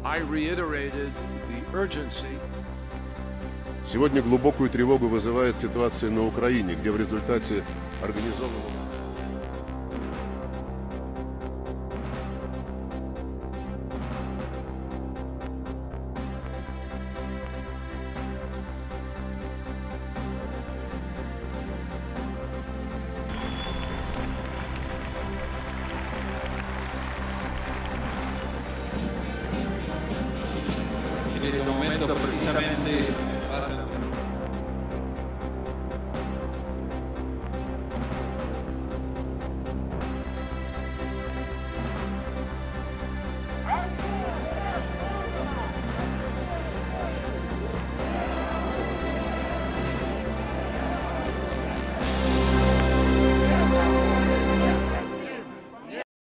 I reiterated the urgency. Сегодня глубокую тревогу вызывает ситуация на Украине, где в результате организованного... En este momento precisamente